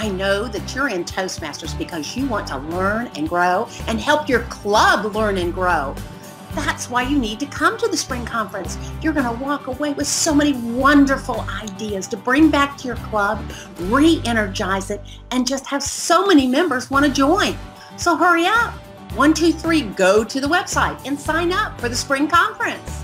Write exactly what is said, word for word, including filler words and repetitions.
I know that you're in Toastmasters because you want to learn and grow and help your club learn and grow. That's why you need to come to the spring conference. You're going to walk away with so many wonderful ideas to bring back to your club, re-energize it, and just have so many members want to join. So hurry up. One, two, three, go to the website and sign up for the spring conference.